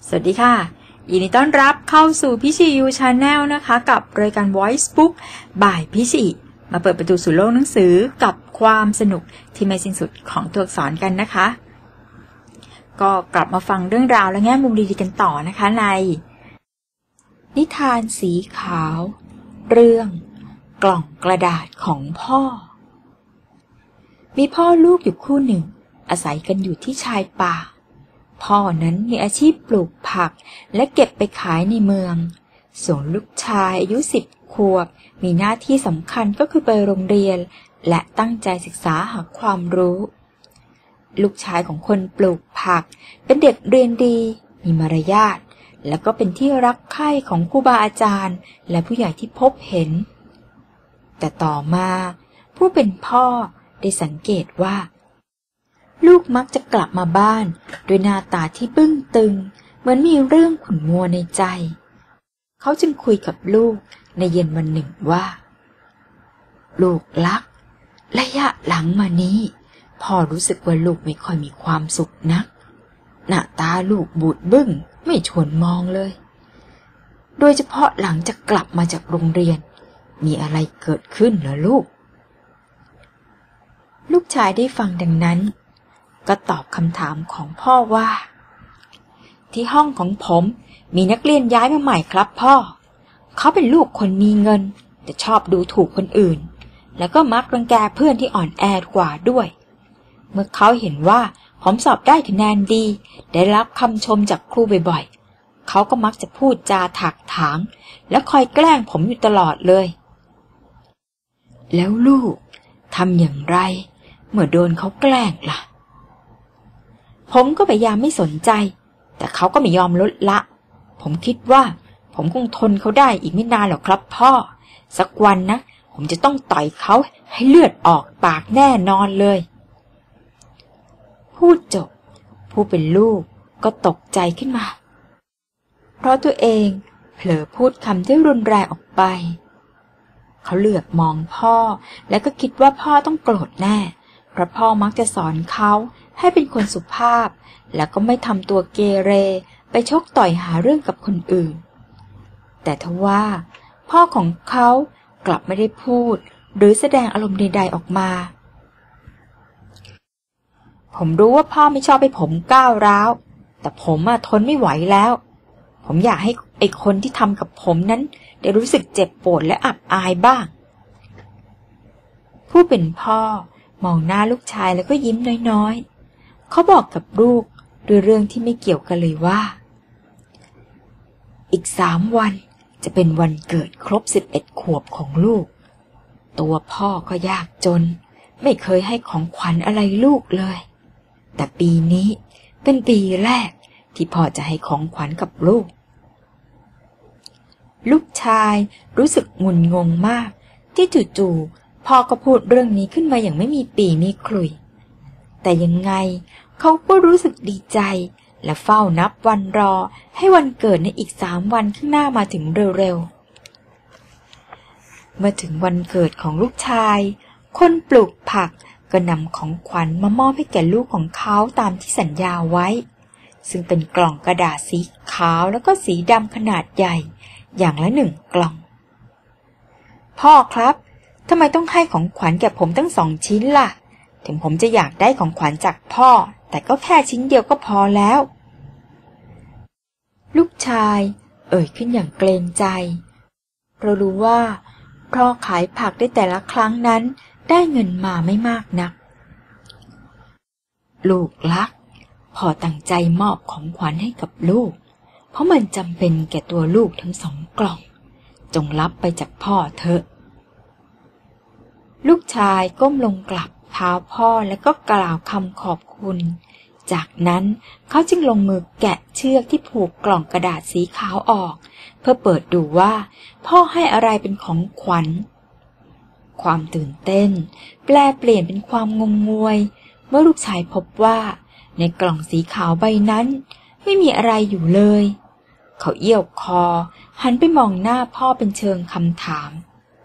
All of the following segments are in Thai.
สวัสดีค่ะยินดีต้อนรับเข้าสู่พี่ชียูชาแนลนะคะกับรายการ Voice Book บ่ายพี่ชีมาเปิดประตูสู่โลกหนังสือกับความสนุกที่ไม่สิ้นสุดของตัวอักษรกันนะคะก็กลับมาฟังเรื่องราวและแง่มุมดีๆกันต่อนะคะในนิทานสีขาวเรื่องกล่องกระดาษของพ่อมีพ่อลูกอยู่คู่หนึ่งอาศัยกันอยู่ที่ชายป่าพ่อนั้นมีอาชีพปลูกผักและเก็บไปขายในเมืองส่วนลูกชายอายุ10 ขวบมีหน้าที่สำคัญก็คือไปโรงเรียนและตั้งใจศึกษาหาความรู้ลูกชายของคนปลูกผักเป็นเด็กเรียนดีมีมารยาทและก็เป็นที่รักใคร่ของครูบาอาจารย์และผู้ใหญ่ที่พบเห็นแต่ต่อมาผู้เป็นพ่อได้สังเกตว่าลูกมักจะกลับมาบ้านด้วยหน้าตาที่บึ้งตึงเหมือนมีเรื่องขุ่นมัวในใจเขาจึงคุยกับลูกในเย็นวันหนึ่งว่าลูกรักระยะหลังมานี้พ่อรู้สึกว่าลูกไม่ค่อยมีความสุขนักหน้าตาลูกบูดบึ้งไม่ชวนมองเลยโดยเฉพาะหลังจากกลับมาจากโรงเรียนมีอะไรเกิดขึ้นเหรอลูกชายได้ฟังดังนั้นก็ตอบคำถามของพ่อว่าที่ห้องของผมมีนักเรียนย้ายมาใหม่ครับพ่อเขาเป็นลูกคนมีเงินแต่ชอบดูถูกคนอื่นแล้วก็มักรังแกเพื่อนที่อ่อนแอกว่าด้วยเมื่อเขาเห็นว่าผมสอบได้คะแนนดีได้รับคำชมจากครูบ่อยๆเขาก็มักจะพูดจาถักถางและคอยแกล้งผมอยู่ตลอดเลยแล้วลูกทำอย่างไรเมื่อโดนเขาแกล้งล่ะผมก็พยายามไม่สนใจแต่เขาก็ไม่ยอมลดละผมคิดว่าผมคงทนเขาได้อีกไม่นานหรอกครับพ่อสักวันนะผมจะต้องต่อยเขาให้เลือดออกปากแน่นอนเลยพูดจบผู้เป็นลูกก็ตกใจขึ้นมาเพราะตัวเองเผลอพูดคำที่รุนแรงออกไปเขาเหลือบมองพ่อแล้วก็คิดว่าพ่อต้องโกรธแน่เพราะพ่อมักจะสอนเขาให้เป็นคนสุภาพแล้วก็ไม่ทำตัวเกเรไปชกต่อยหาเรื่องกับคนอื่นแต่ทว่าพ่อของเขากลับไม่ได้พูดหรือแสดงอารมณ์ใดๆออกมาผมรู้ว่าพ่อไม่ชอบให้ผมก้าวร้าวแต่ผมทนไม่ไหวแล้วผมอยากให้ไอ้คนที่ทำกับผมนั้นได้รู้สึกเจ็บปวดและอับอายบ้างผู้เป็นพ่อมองหน้าลูกชายแล้วก็ยิ้มน้อยๆเขาบอกกับลูกด้วยเรื่องที่ไม่เกี่ยวกันเลยว่าอีก3 วันจะเป็นวันเกิดครบ11 ขวบของลูกตัวพ่อก็ยากจนไม่เคยให้ของขวัญอะไรลูกเลยแต่ปีนี้เป็นปีแรกที่พ่อจะให้ของขวัญกับลูกลูกชายรู้สึกงุนงงมากที่จู่ๆพ่อก็พูดเรื่องนี้ขึ้นมาอย่างไม่มีปีมีขลุ่ยแต่ยังไงเขาก็รู้สึกดีใจและเฝ้านับวันรอให้วันเกิดในอีก3 วันข้างหน้ามาถึงเร็วๆเมื่อถึงวันเกิดของลูกชายคนปลูกผักก็นำของขวัญมามอบให้แก่ลูกของเขาตามที่สัญญาไว้ซึ่งเป็นกล่องกระดาษสีขาวแล้วก็สีดำขนาดใหญ่อย่างละ1 กล่องพ่อครับทำไมต้องให้ของขวัญแก่ผมตั้ง2 ชิ้นล่ะถึงผมจะอยากได้ของขวัญจากพ่อแต่ก็แค่ชิ้นเดียวก็พอแล้วลูกชายเอ่ยขึ้นอย่างเกรงใจเรารู้ว่าพ่อขายผักได้แต่ละครั้งนั้นได้เงินมาไม่มากนักลูกรักพ่อตั้งใจมอบของขวัญให้กับลูกเพราะมันจำเป็นแก่ตัวลูกทั้ง2 กล่องจงรับไปจากพ่อเถอะลูกชายก้มลงกราบเท้าพ่อแล้วก็กล่าวคำขอบคุณจากนั้นเขาจึงลงมือแกะเชือกที่ผูกกล่องกระดาษสีขาวออกเพื่อเปิดดูว่าพ่อให้อะไรเป็นของขวัญความตื่นเต้นแปลเปลี่ยนเป็นความงงงวยเมื่อลูกชายพบว่าในกล่องสีขาวใบนั้นไม่มีอะไรอยู่เลยเขาเอี้ยวคอหันไปมองหน้าพ่อเป็นเชิงคำถาม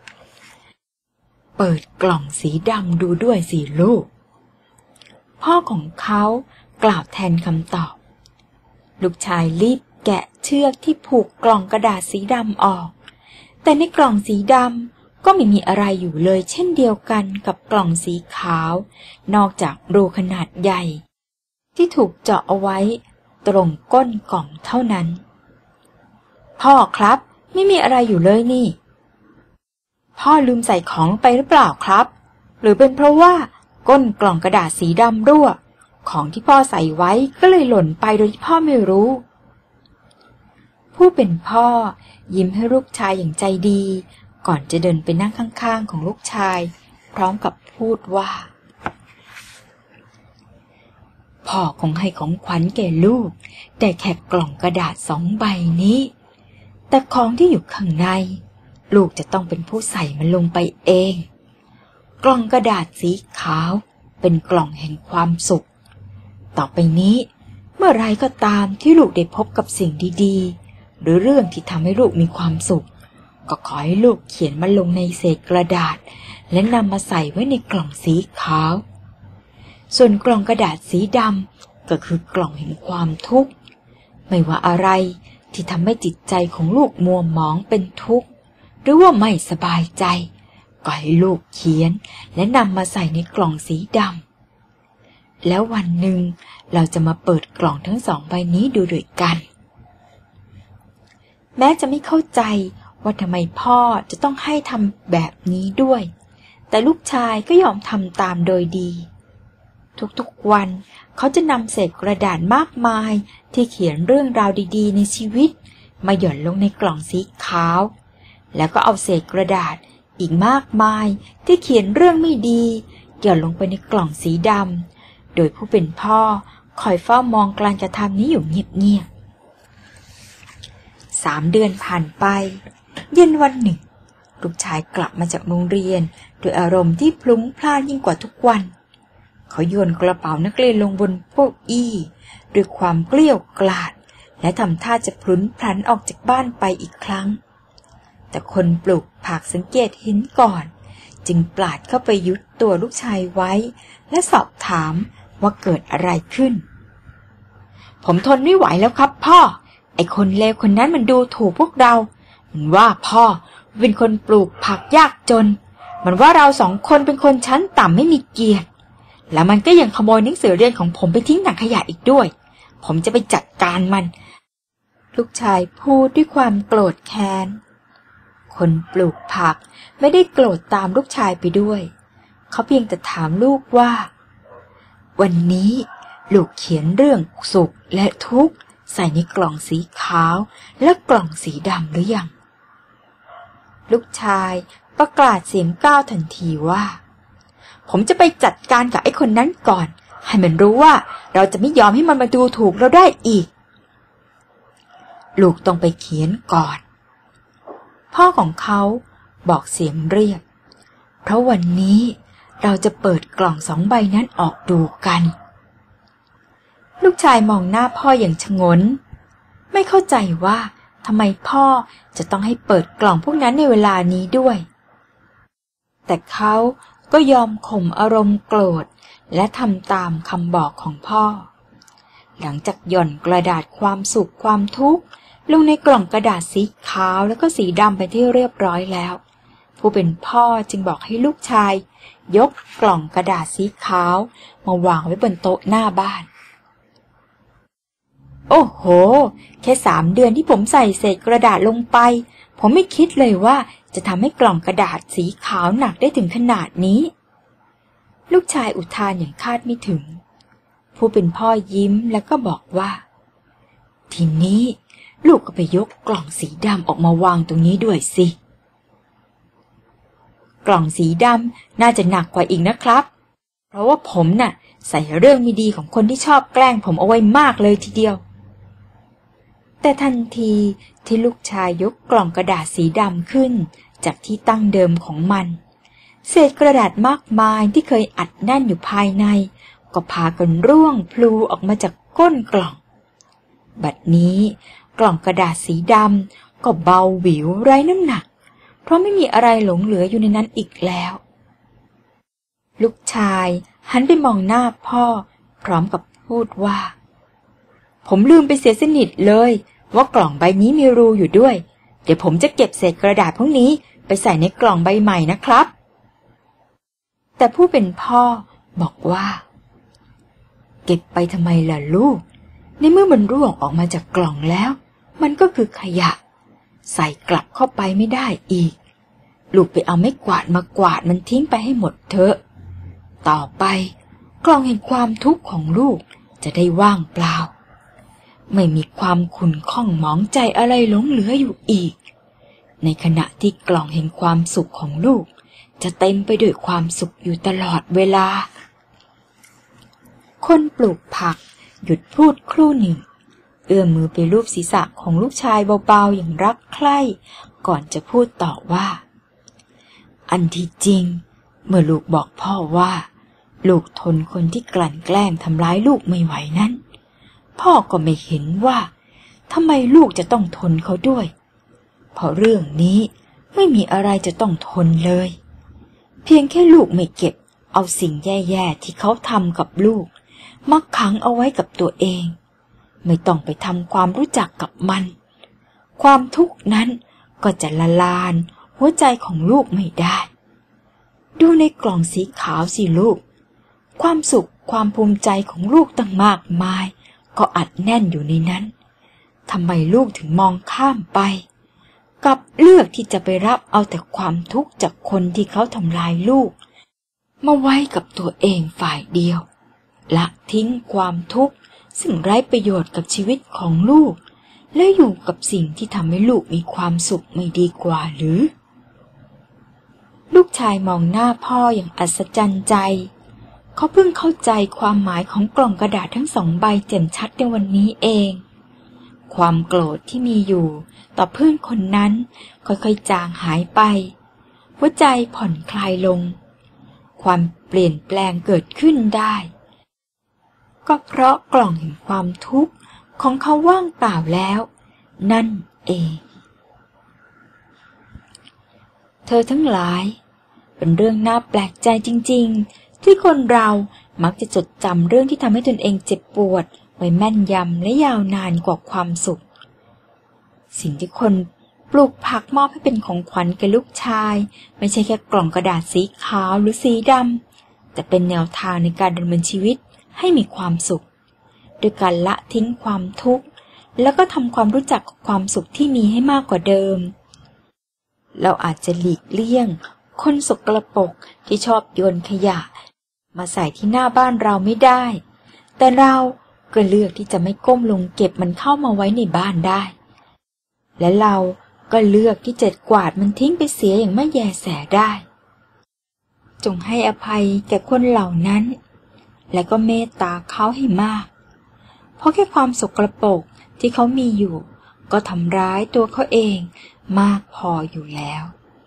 เปิดกล่องสีดำดูด้วยสิลูกพ่อของเขากล่าวแทนคำตอบ ลูกชายรีบแกะเชือกที่ผูกกล่องกระดาษสีดำออกแต่ในกล่องสีดำก็ไม่มีอะไรอยู่เลยเช่นเดียวกันกับกล่องสีขาวนอกจากรูขนาดใหญ่ที่ถูกเจาะเอาไว้ตรงก้นกล่องเท่านั้นพ่อครับไม่มีอะไรอยู่เลยนี่พ่อลืมใส่ของไปหรือเปล่าครับหรือเป็นเพราะว่าก้นกล่องกระดาษสีดำรั่วของที่พ่อใส่ไว้ก็เลยหล่นไปโดยที่พ่อไม่รู้ผู้เป็นพ่อยิ้มให้ลูกชายอย่างใจดีก่อนจะเดินไปนั่งข้างๆของลูกชายพร้อมกับพูดว่าพ่อคงให้ของขวัญแก่ลูกแต่แค่กล่องกระดาษ2 ใบนี้แต่ของที่อยู่ข้างในลูกจะต้องเป็นผู้ใส่มันลงไปเองกล่องกระดาษสีขาวเป็นกล่องแห่งความสุขต่อไปนี้เมื่อไรก็ตามที่ลูกได้พบกับสิ่งดีๆหรือเรื่องที่ทำให้ลูกมีความสุขก็ขอให้ลูกเขียนมันลงในเศษกระดาษและนำมาใส่ไว้ในกล่องสีขาวส่วนกล่องกระดาษสีดำก็คือกล่องแห่งความทุกข์ไม่ว่าอะไรที่ทำให้จิตใจของลูกมัวหมองเป็นทุกข์หรือว่าไม่สบายใจก็ให้ลูกเขียนและนำมาใส่ในกล่องสีดำแล้ววันหนึ่งเราจะมาเปิดกล่องทั้ง2 ใบนี้ดูด้วยกันแม้จะไม่เข้าใจว่าทำไมพ่อจะต้องให้ทำแบบนี้ด้วยแต่ลูกชายก็ยอมทำตามโดยดีทุกๆวันเขาจะนำเศษกระดาษมากมายที่เขียนเรื่องราวดีๆในชีวิตมาหย่อนลงในกล่องสีขาวแล้วก็เอาเศษกระดาษอีกมากมายที่เขียนเรื่องไม่ดีหย่อนลงไปในกล่องสีดำโดยผู้เป็นพ่อคอยเฝ้ามองการกระทำนี้อยู่เงียบๆ3 เดือนผ่านไปเย็นวันหนึ่งลูกชายกลับมาจากโรงเรียนด้วยอารมณ์ที่พลุ้งพล่านยิ่งกว่าทุกวันเขาโยนกระเป๋านักเรียนลงบนเก้าอี้ด้วยความเกลี้ยวกล่อมและทำท่าจะพลุนพลันออกจากบ้านไปอีกครั้งแต่คนปลูกผักสังเกตเห็นก่อนจึงปลาดเข้าไปยึดตัวลูกชายไว้และสอบถามว่าเกิดอะไรขึ้นผมทนไม่ไหวแล้วครับพ่อไอ้คนเลวคนนั้นมันดูถูกพวกเรามันว่าพ่อเป็นคนปลูกผักยากจนมันว่าเรา2 คนเป็นคนชั้นต่ำไม่มีเกียรติแล้วมันก็ยังขโมยหนังสือเรียนของผมไปทิ้งถังขยะอีกด้วยผมจะไปจัดการมันลูกชายพูดด้วยความโกรธแค้นคนปลูกผักไม่ได้โกรธตามลูกชายไปด้วยเขาเพียงแต่ถามลูกว่าวันนี้ลูกเขียนเรื่องสุขและทุกข์ใส่ในกล่องสีขาวและกล่องสีดำหรือยังลูกชายประกาศเสียงก้าวทันทีว่าผมจะไปจัดการกับไอ้คนนั้นก่อนให้มันรู้ว่าเราจะไม่ยอมให้มันมาดูถูกเราได้อีกลูกต้องไปเขียนก่อนพ่อของเขาบอกเสียงเรียบเพราะวันนี้เราจะเปิดกล่อง2 ใบนั้นออกดูกันลูกชายมองหน้าพ่ออย่างฉงนไม่เข้าใจว่าทำไมพ่อจะต้องให้เปิดกล่องพวกนั้นในเวลานี้ด้วยแต่เขาก็ยอมข่มอารมณ์โกรธและทำตามคำบอกของพ่อหลังจากหย่อนกระดาษความสุขความทุกข์ลงในกล่องกระดาษสีขาวแล้วก็สีดำไปที่เรียบร้อยแล้วผู้เป็นพ่อจึงบอกให้ลูกชายยกกล่องกระดาษสีขาวมาวางไว้บนโต๊ะหน้าบ้านโอ้โหแค่3 เดือนที่ผมใส่เศษกระดาษลงไปผมไม่คิดเลยว่าจะทำให้กล่องกระดาษสีขาวหนักได้ถึงขนาดนี้ลูกชายอุทานอย่างคาดไม่ถึงผู้เป็นพ่อยิ้มแล้วก็บอกว่าทีนี้ลูกก็ไปยกกล่องสีดำออกมาวางตรงนี้ด้วยสิกล่องสีดำน่าจะหนักกว่าอีกนะครับเพราะว่าผมน่ะใส่เรื่องไม่ดีของคนที่ชอบแกล้งผมเอาไว้มากเลยทีเดียวแต่ทันทีที่ลูกชายยกกล่องกระดาษสีดำขึ้นจากที่ตั้งเดิมของมันเศษกระดาษมากมายที่เคยอัดแน่นอยู่ภายในก็พากันร่วงพลูออกมาจากก้นกล่องบัดนี้กล่องกระดาษสีดำก็เบาหวิวไร้น้ำหนักเพราะไม่มีอะไรหลงเหลืออยู่ในนั้นอีกแล้วลูกชายหันไปมองหน้าพ่อพร้อมกับพูดว่าผมลืมไปเสียสนิทเลยว่ากล่องใบนี้มีรูอยู่ด้วยเดี๋ยวผมจะเก็บเศษกระดาษพวกนี้ไปใส่ในกล่องใบใหม่นะครับแต่ผู้เป็นพ่อบอกว่าเก็บไปทำไมล่ะลูกในเมื่อมันร่วงออกมาจากกล่องแล้วมันก็คือขยะใส่กลับเข้าไปไม่ได้อีกลูกไปเอาไม้กวาดมากวาดมันทิ้งไปให้หมดเถอะต่อไปกล่องแห่งความทุกข์ของลูกจะได้ว่างเปล่าไม่มีความขุ่นข้องหมองใจอะไรหลงเหลืออยู่อีกในขณะที่กล่องแห่งความสุขของลูกจะเต็มไปด้วยความสุขอยู่ตลอดเวลาคนปลูกผักหยุดพูดครู่หนึ่งเอื้อมมือไปลูบศีรษะของลูกชายเบาๆอย่างรักใคร่ก่อนจะพูดต่อว่าอันที่จริงเมื่อลูกบอกพ่อว่าลูกทนคนที่กลั่นแกล้งทำร้ายลูกไม่ไหวนั้นพ่อก็ไม่เห็นว่าทำไมลูกจะต้องทนเขาด้วยเพราะเรื่องนี้ไม่มีอะไรจะต้องทนเลยเพียงแค่ลูกไม่เก็บเอาสิ่งแย่ๆที่เขาทำกับลูกมาขังเอาไว้กับตัวเองไม่ต้องไปทำความรู้จักกับมันความทุกข์นั้นก็จะละลานหัวใจของลูกไม่ได้ดูในกล่องสีขาวสิลูกความสุขความภูมิใจของลูกตั้งมากมายก็อัดแน่นอยู่ในนั้นทำไมลูกถึงมองข้ามไปกับเลือกที่จะไปรับเอาแต่ความทุกข์จากคนที่เขาทำลายลูกมาไว้กับตัวเองฝ่ายเดียวละทิ้งความทุกข์ซึ่งไร้ประโยชน์กับชีวิตของลูกและอยู่กับสิ่งที่ทำให้ลูกมีความสุขไม่ดีกว่าหรือลูกชายมองหน้าพ่ออย่างอัศจรรย์ใจเขาเพิ่งเข้าใจความหมายของกล่องกระดาษทั้ง2 ใบแจ่มชัดในวันนี้เองความโกรธที่มีอยู่ต่อเพื่อนคนนั้นค่อยๆจางหายไปหัวใจผ่อนคลายลงความเปลี่ยนแปลงเกิดขึ้นได้ก็เพราะกล่องแห่งความทุกข์ของเขาว่างเปล่าแล้วนั่นเองเธอทั้งหลายเป็นเรื่องน่าแปลกใจจริงๆที่คนเรามักจะจดจำเรื่องที่ทำให้ตนเองเจ็บปวดไว้แม่นยำและยาวนานกว่าความสุขสิ่งที่คนปลูกผักมอบให้เป็นของขวัญแก่ลูกชายไม่ใช่แค่กล่องกระดาษสีขาวหรือสีดำแต่เป็นแนวทางในการดำเนินชีวิตให้มีความสุขโดยการละทิ้งความทุกข์แล้วก็ทำความรู้จักกับความสุขที่มีให้มากกว่าเดิมเราอาจจะหลีกเลี่ยงคนสกปรกที่ชอบโยนขยะมาใส่ที่หน้าบ้านเราไม่ได้แต่เราก็เลือกที่จะไม่ก้มลงเก็บมันเข้ามาไว้ในบ้านได้และเราก็เลือกที่จะกวาดมันทิ้งไปเสียอย่างไม่แยแสได้จงให้อภัยแก่คนเหล่านั้นและก็เมตตาเขาให้มากเพราะแค่ความสกปรกที่เขามีอยู่ก็ทำร้ายตัวเขาเองมากพออยู่แล้ว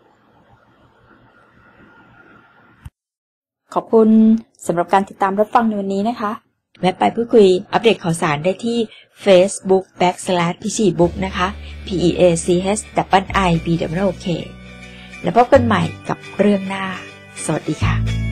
ขอบคุณสำหรับการติดตามรับฟังในวันนี้นะคะแวะไปพูดคุยอัปเดตข่าวสารได้ที่ Facebook/PCBook นะคะ PEACH_IBWOK แล้วพบกันใหม่กับเรื่องหน้าสวัสดีค่ะ